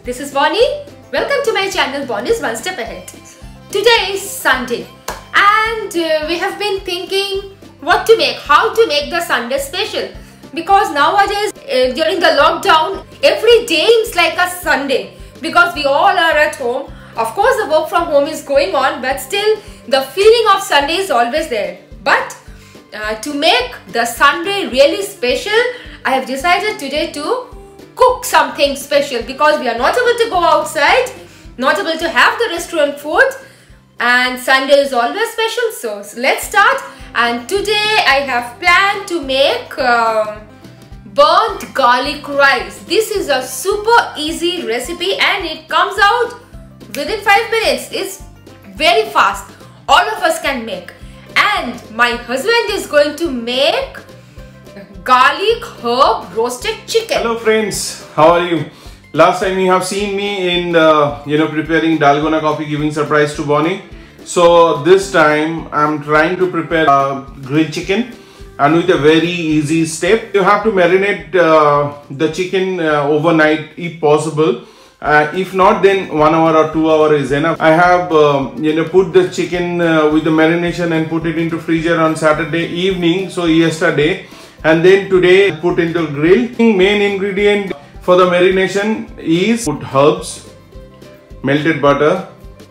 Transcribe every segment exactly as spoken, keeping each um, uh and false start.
This is Bonnie. Welcome to my channel Bonnie's One Step Ahead. Today is Sunday and uh, we have been thinking what to make, how to make the Sunday special. Because nowadays uh, during the lockdown, every day is like a Sunday because we all are at home. Of course the work from home is going on, but still the feeling of Sunday is always there. But uh, to make the Sunday really special, I have decided today to cook something special because we are not able to go outside, not able to have the restaurant food, and Sunday is always special. So, so let's start. And today I have planned to make um, burnt garlic rice. This is a super easy recipe and it comes out within five minutes. It's very fast. All of us can make. And my husband is going to make garlic herb roasted chicken. Hello friends, how are you? Last time you have seen me in uh, you know preparing dalgona coffee, giving surprise to Bonnie. So this time I'm trying to prepare uh, grilled chicken, and with a very easy step. You have to marinate uh, the chicken uh, overnight if possible. Uh, if not, then one hour or two hour is enough. I have um, you know put the chicken uh, with the marination and put it into freezer on Saturday evening. So yesterday. And then today put into grill. Main ingredient for the marination is put herbs, melted butter,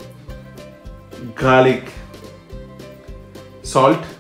garlic, salt,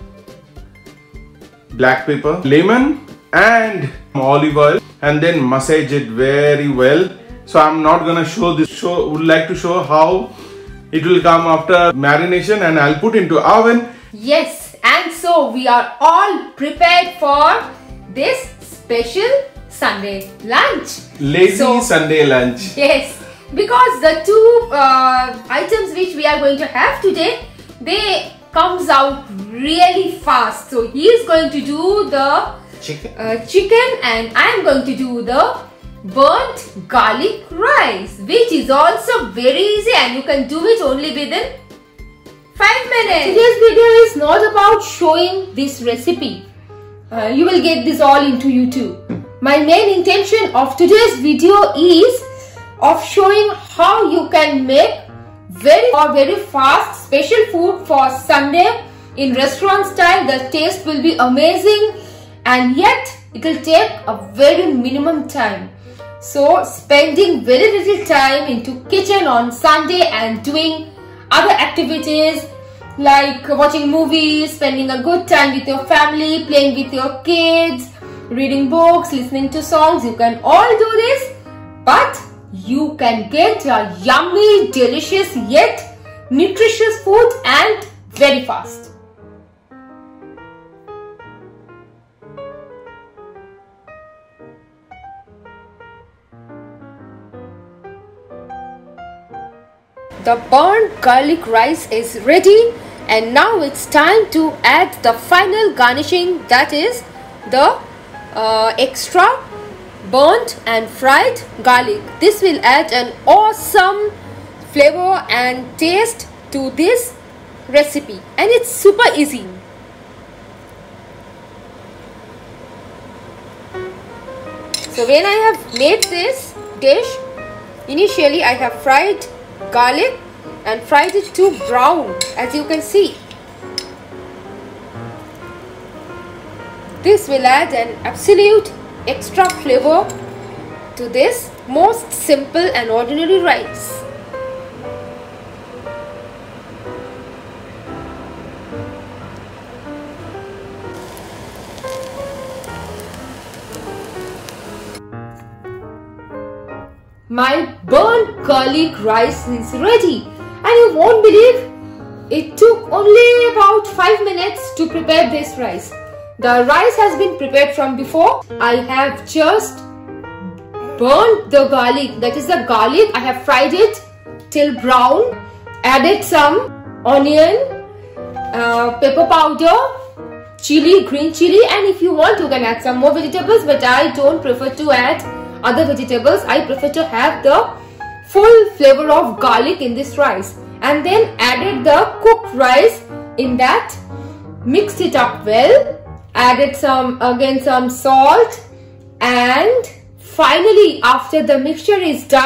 black pepper, lemon and olive oil, and then massage it very well. So I'm not gonna show this, show would like to show how it will come after marination, and I'll put into oven. Yes. And so we are all prepared for this special Sunday lunch. Lazy so, Sunday lunch. Yes, because the two uh, items which we are going to have today, they comes out really fast. So he is going to do the chicken, uh, chicken and I am going to do the burnt garlic rice, which is also very easy and you can do it only within five minutes. Today's video is not about showing this recipe. Uh, you will get this all into YouTube. My main intention of today's video is of showing how you can make very or very fast special food for Sunday in restaurant style. The taste will be amazing and yet it will take a very minimum time. So spending very little time into kitchen on Sunday and doing other activities like watching movies, spending a good time with your family, playing with your kids, reading books, listening to songs. You can all do this, but you can get a yummy, delicious yet nutritious food and very fast. The burnt garlic rice is ready, and now it's time to add the final garnishing, that is the uh, extra burnt and fried garlic. This will add an awesome flavor and taste to this recipe, and it's super easy. So when I have made this dish, initially I have fried garlic and fried it to brown, as you can see. This will add an absolute extra flavor to this most simple and ordinary rice. My burnt garlic rice is ready, and you won't believe it took only about five minutes to prepare this rice. The rice has been prepared from before. I have just burnt the garlic, that is the garlic. I have fried it till brown, added some onion, uh, pepper powder, chili, green chili, and if you want you can add some more vegetables, but I don't prefer to add other vegetables. I prefer to have the full flavor of garlic in this rice, and then added the cooked rice in that, mixed it up well, added some again some salt, and finally after the mixture is done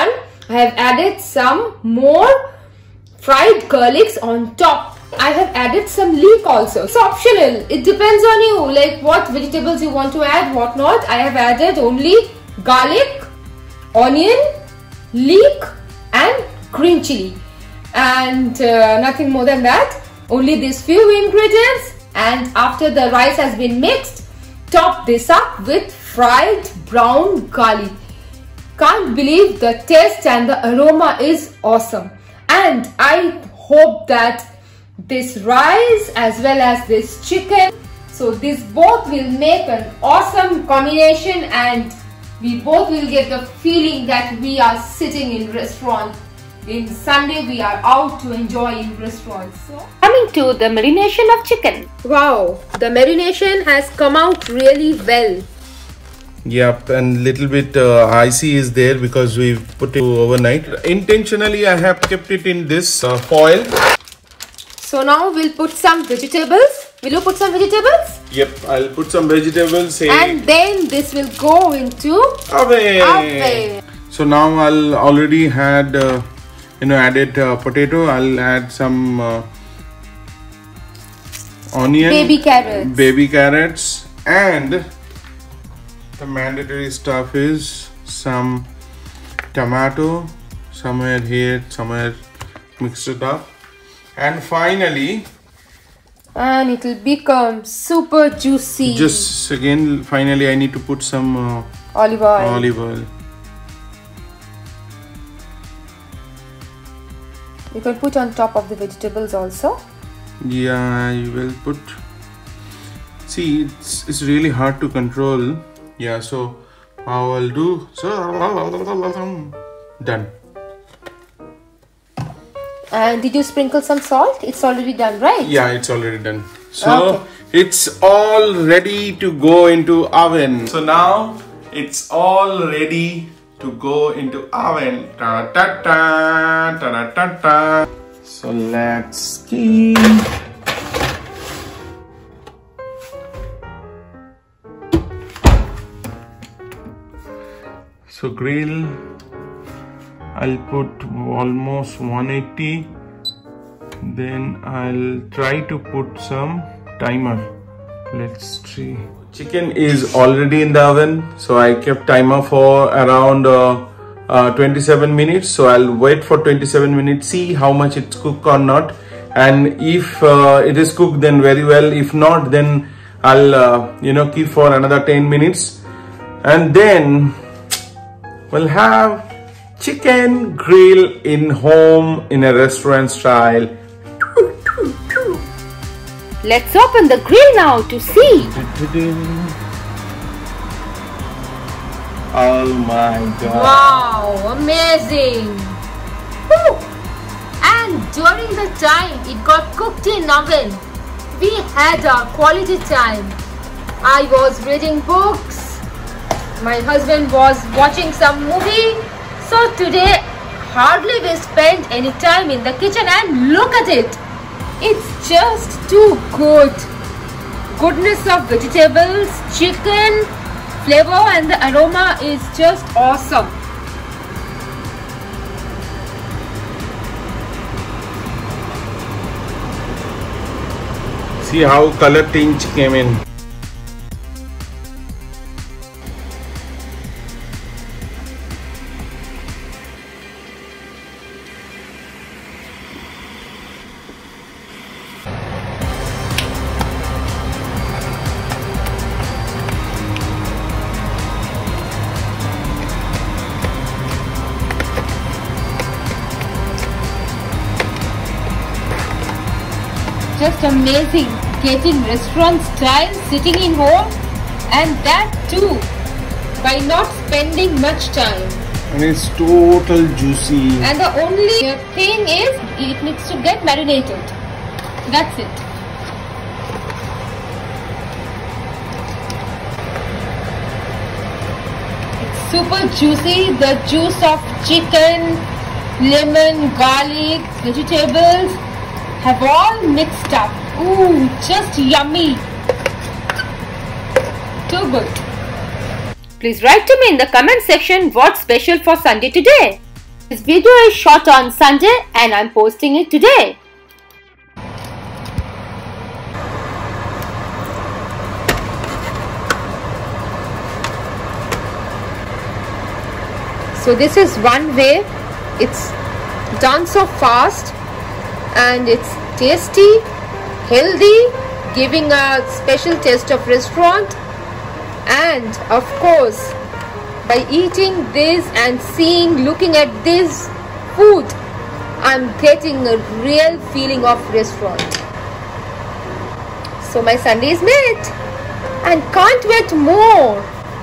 I have added some more fried garlics on top. I have added some leek also. It's optional. It depends on you, like what vegetables you want to add, what not. I have added only garlic, onion, leek and green chili. And uh, nothing more than that. Only these few ingredients. And after the rice has been mixed, top this up with fried brown garlic. Can't believe the taste and the aroma is awesome. And I hope that this rice as well as this chicken, so this both will make an awesome combination and we both will get the feeling that we are sitting in restaurant. In Sunday we are out to enjoy in restaurants. So, coming to the marination of chicken. Wow, the marination has come out really well. Yep, and little bit uh, icy is there because we put it overnight. Intentionally I have kept it in this uh, foil. So now we'll put some vegetables. Will you put some vegetables? Yep, I'll put some vegetables. Hey. And then this will go into oven. oven. So now I'll already had uh, you know added uh, potato. I'll add some uh, onion, baby carrots, baby carrots, and the mandatory stuff is some tomato, somewhere here, somewhere mixed it up, and finally, and it will become super juicy. Just again, finally, I need to put some uh, olive oil. Olive oil. You can put on top of the vegetables also. Yeah, I will put. See, it's it's really hard to control. Yeah, so how I'll do, so done. And did you sprinkle some salt? It's already done, right? Yeah, it's already done. So okay. It's all ready to go into oven. So now it's all ready to go into oven. Ta ta ta ta ta ta. So let's steam. So grill, I'll put almost one eighty, then I'll try to put some timer. Let's see. Chicken is already in the oven, so I kept timer for around uh, uh, twenty-seven minutes. So I'll wait for twenty-seven minutes, see how much it's cooked or not, and if uh, it is cooked, then very well. If not, then I'll uh, you know keep for another ten minutes, and then we'll have chicken grill in home in a restaurant style. Let's open the grill now to see. Oh my god. Wow, amazing. Woo. And during the time it got cooked in oven, we had our quality time. I was reading books. My husband was watching some movie. So today hardly we spent any time in the kitchen, and look at it. It's just too good. Goodness of vegetables, chicken, flavor and the aroma is just awesome. See how color tinge came in. Just amazing, getting restaurant style sitting in home, and that too by not spending much time. And it's total juicy. And the only thing is it needs to get marinated. That's it. It's super juicy. The juice of chicken, lemon, garlic, vegetables have all mixed up. Ooh, just yummy. Too good. Please write to me in the comment section what's special for Sunday today. This video is shot on Sunday and I'm posting it today. So this is one way. It's done so fast and it's tasty, healthy, giving a special taste of restaurant. And of course, by eating this and seeing, looking at this food, I'm getting a real feeling of restaurant. So my Sunday is made and can't wait more.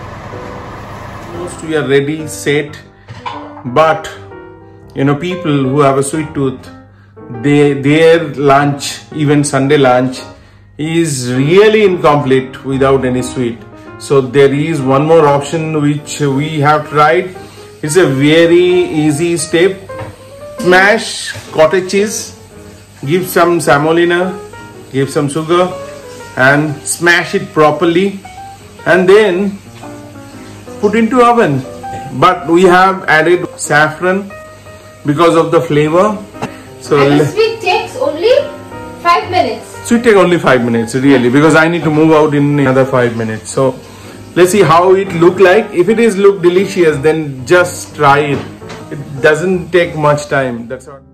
We are ready, set, but you know, people who have a sweet tooth, they, their lunch, even Sunday lunch, is really incomplete without any sweet. So there is one more option which we have tried. It's a very easy step. Smash cottage cheese, give some semolina, give some sugar and smash it properly and then put into oven. But we have added saffron because of the flavor. So and the sweet takes only five minutes. Sweet take only five minutes really, because I need to move out in another five minutes. So let's see how it look like. If it is look delicious, then just try it. It doesn't take much time. That's all.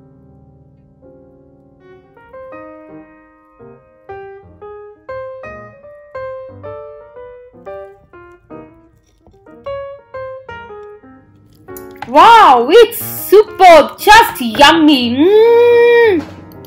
Wow, it's superb, just yummy. Mm.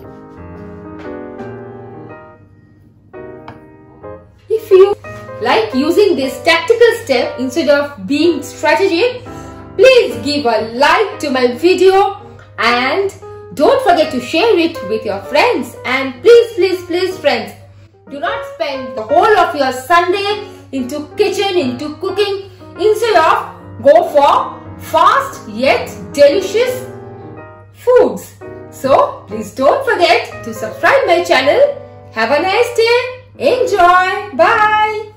If you like using this tactical step instead of being strategic, please give a like to my video and don't forget to share it with your friends. And please, please, please friends, do not spend the whole of your Sunday into kitchen, into cooking. Instead of go for fast yet delicious foods. So please don't forget to subscribe my channel. Have a nice day. Enjoy. Bye.